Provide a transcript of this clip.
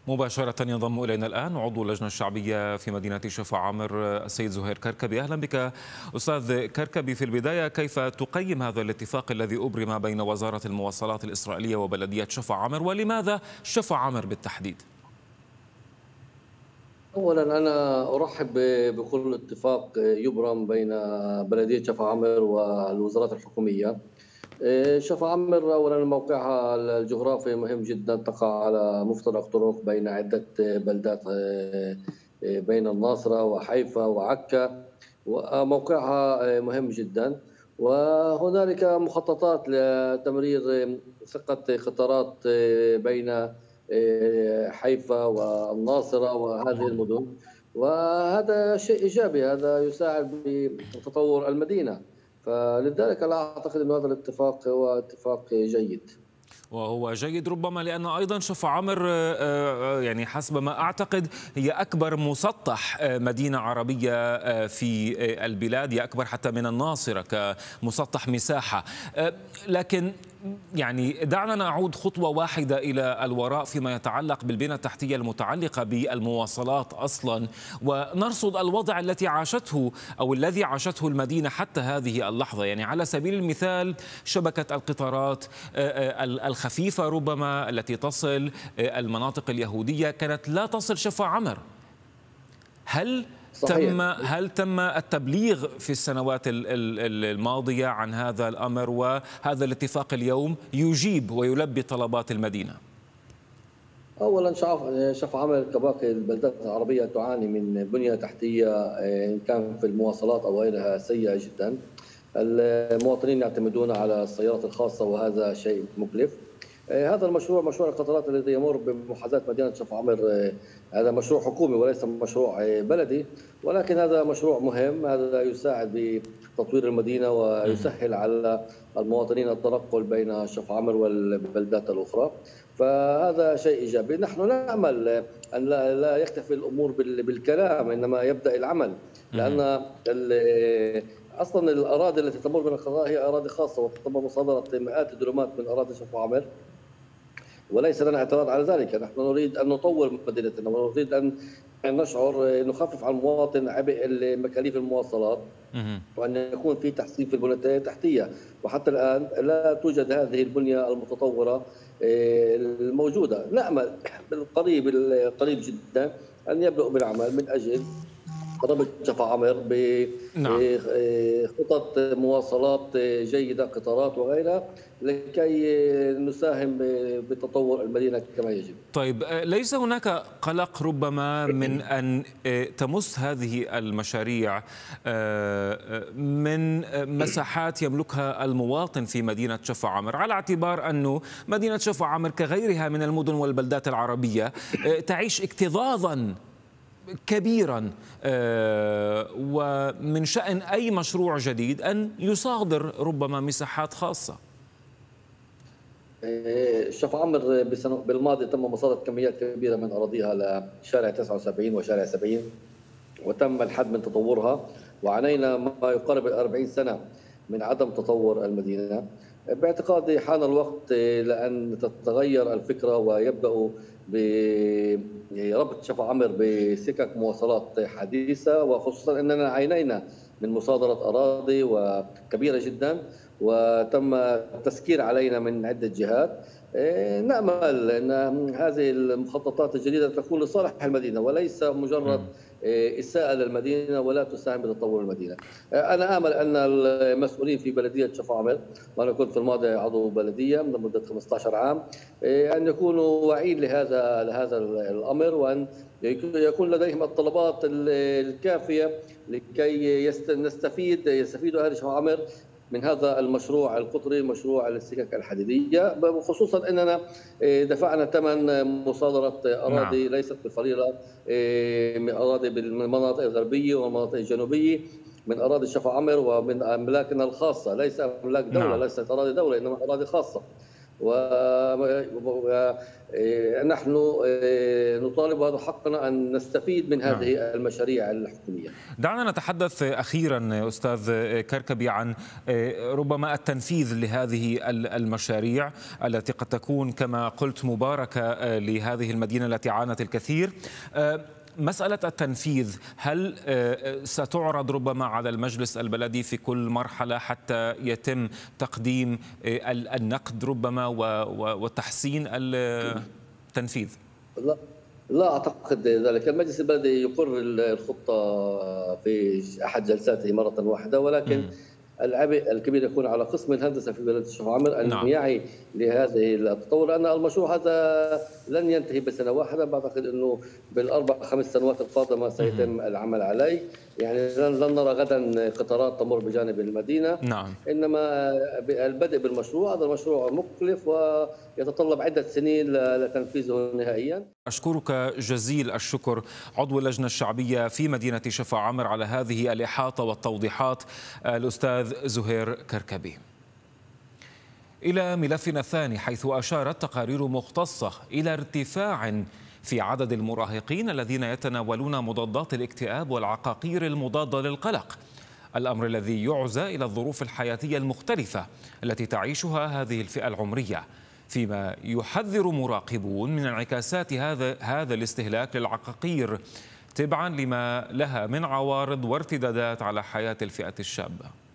مباشرة ينضم إلينا الآن عضو اللجنة الشعبية في مدينة شفا عامر السيد زهير كركبي. أهلا بك أستاذ كركبي. في البداية، كيف تقيم هذا الاتفاق الذي أبرم بين وزارة المواصلات الإسرائيلية وبلدية شفا عامر، ولماذا شفا عامر بالتحديد؟ أولا أنا أرحب بكل اتفاق يبرم بين بلدية شفا عامر والوزارات الحكومية. شفا عامر أولا موقعها الجغرافي مهم جدا، تقع على مفترق طرق بين عدة بلدات، بين الناصرة وحيفا وعكا، وموقعها مهم جدا. وهنالك مخططات لتمرير ثقة قطارات بين حيفا والناصرة وهذه المدن، وهذا شيء إيجابي، هذا يساعد بتطور المدينة. فلذلك لا أعتقد أن هذا الاتفاق هو اتفاق جيد. وهو جيد ربما لأن أيضا شفا عامر يعني حسب ما أعتقد هي أكبر مسطح مدينة عربية في البلاد، هي أكبر حتى من الناصرة كمسطح مساحة. لكن يعني دعنا نعود خطوة واحدة إلى الوراء فيما يتعلق بالبنى التحتية المتعلقة بالمواصلات أصلا، ونرصد الوضع التي عاشته أو الذي عاشته المدينة حتى هذه اللحظة. يعني على سبيل المثال شبكة القطارات الخفيفة ربما التي تصل المناطق اليهودية كانت لا تصل شفا عمر. صحيح. هل تم التبليغ في السنوات الماضية عن هذا الأمر، وهذا الاتفاق اليوم يجيب ويلبي طلبات المدينة؟ أولا شفا عامر كباقي البلدات العربية تعاني من بنية تحتية إن كان في المواصلات أو غيرها سيئة جدا. المواطنين يعتمدون على السيارات الخاصة وهذا شيء مكلف. هذا المشروع، مشروع القطارات الذي يمر بمحاذاة مدينة شفا عامر، هذا مشروع حكومي وليس مشروع بلدي، ولكن هذا مشروع مهم. هذا يساعد بتطوير المدينة ويسهل على المواطنين التنقل بين شفا عامر والبلدات الأخرى، فهذا شيء إيجابي. نحن نأمل أن لا يكتفي الأمور بالكلام، إنما يبدأ العمل، لأن اصلا الاراضي التي تمر من القضاء هي اراضي خاصه، وتم مصادره مئات الدرهمات من اراضي شفا عامر، وليس لنا اعتراض على ذلك. نحن نريد ان نطور مدينتنا، ونريد ان نشعر نخفف عن المواطن عبء مكاليف المواصلات، وان يكون في تحسين في البنيه التحتيه. وحتى الان لا توجد هذه البنيه المتطوره الموجوده. نامل بالقريب القريب جدا ان يبداوا بالعمل من اجل ربط شفا عامر بخطط مواصلات جيدة، قطارات وغيرها، لكي نساهم بتطور المدينة كما يجب. طيب، ليس هناك قلق ربما من أن تمس هذه المشاريع من مساحات يملكها المواطن في مدينة شفا عامر، على اعتبار أن مدينة شفا عامر كغيرها من المدن والبلدات العربية تعيش اكتظاظا كبيرا، ومن شأن أي مشروع جديد أن يصادر ربما مساحات خاصة؟ شفا عامر بالماضي تم مصادرة كميات كبيرة من أراضيها لشارع 79 وشارع 70، وتم الحد من تطورها، وعانينا ما يقارب 40 سنة من عدم تطور المدينة. باعتقادي حان الوقت لأن تتغير الفكرة ويبدأوا بربط شفا عامر بسكك مواصلات حديثة، وخصوصا أننا عانينا من مصادرة أراضي وكبيرة جدا وتم التسكير علينا من عدة جهات. نأمل أن هذه المخططات الجديدة تكون لصالح المدينة وليس مجرد إساءة للمدينة ولا تساهم بتطور المدينة. أنا آمل أن المسؤولين في بلدية شفا عامر، وأنا كنت في الماضي عضو بلدية من مدة 15 عام، أن يكونوا واعين لهذا الأمر، وأن يكون لديهم الطلبات الكافية لكي يستفيدوا أهل شفا عامر من هذا المشروع القطري، مشروع السكك الحديدية، خصوصا أننا دفعنا ثمن مصادرة أراضي ليست بالقليلة، من أراضي بالمناطق الغربية والمناطق الجنوبية، من أراضي شفا عامر ومن أملاكنا الخاصة، ليس أملاك دولة، ليست أراضي دولة إنما أراضي خاصة. ونحن نطالب، وهذا حقنا، أن نستفيد من هذه المشاريع الحكومية. دعنا نتحدث أخيرا أستاذ كركبي عن ربما التنفيذ لهذه المشاريع التي قد تكون كما قلت مباركة لهذه المدينة التي عانت الكثير. مسألة التنفيذ هل ستعرض ربما على المجلس البلدي في كل مرحلة حتى يتم تقديم النقد ربما وتحسين التنفيذ؟ لا أعتقد ذلك. المجلس البلدي يقر الخطة في أحد جلساته مرة واحدة، ولكن العبء الكبير يكون على قسم الهندسة في بلدية الشيخ عامر أن يعي لهذه التطور، لأن المشروع هذا لن ينتهي بسنة واحدة. بعتقد أنه بالأربع 5 سنوات القادمة سيتم العمل عليه. يعني لن نرى غدا قطارات تمر بجانب المدينة. إنما البدء بالمشروع، هذا المشروع مكلف ويتطلب عدة سنين لتنفيذه نهائيا. أشكرك جزيل الشكر عضو اللجنة الشعبية في مدينة شفا عامر على هذه الإحاطة والتوضيحات الأستاذ زهير كركبي. إلى ملفنا الثاني، حيث أشارت تقارير مختصة إلى ارتفاع في عدد المراهقين الذين يتناولون مضادات الاكتئاب والعقاقير المضادة للقلق، الأمر الذي يعزى إلى الظروف الحياتية المختلفة التي تعيشها هذه الفئة العمرية، فيما يحذر مراقبون من انعكاسات هذا الاستهلاك للعقاقير تبعا لما لها من عوارض وارتدادات على حياة الفئة الشابة.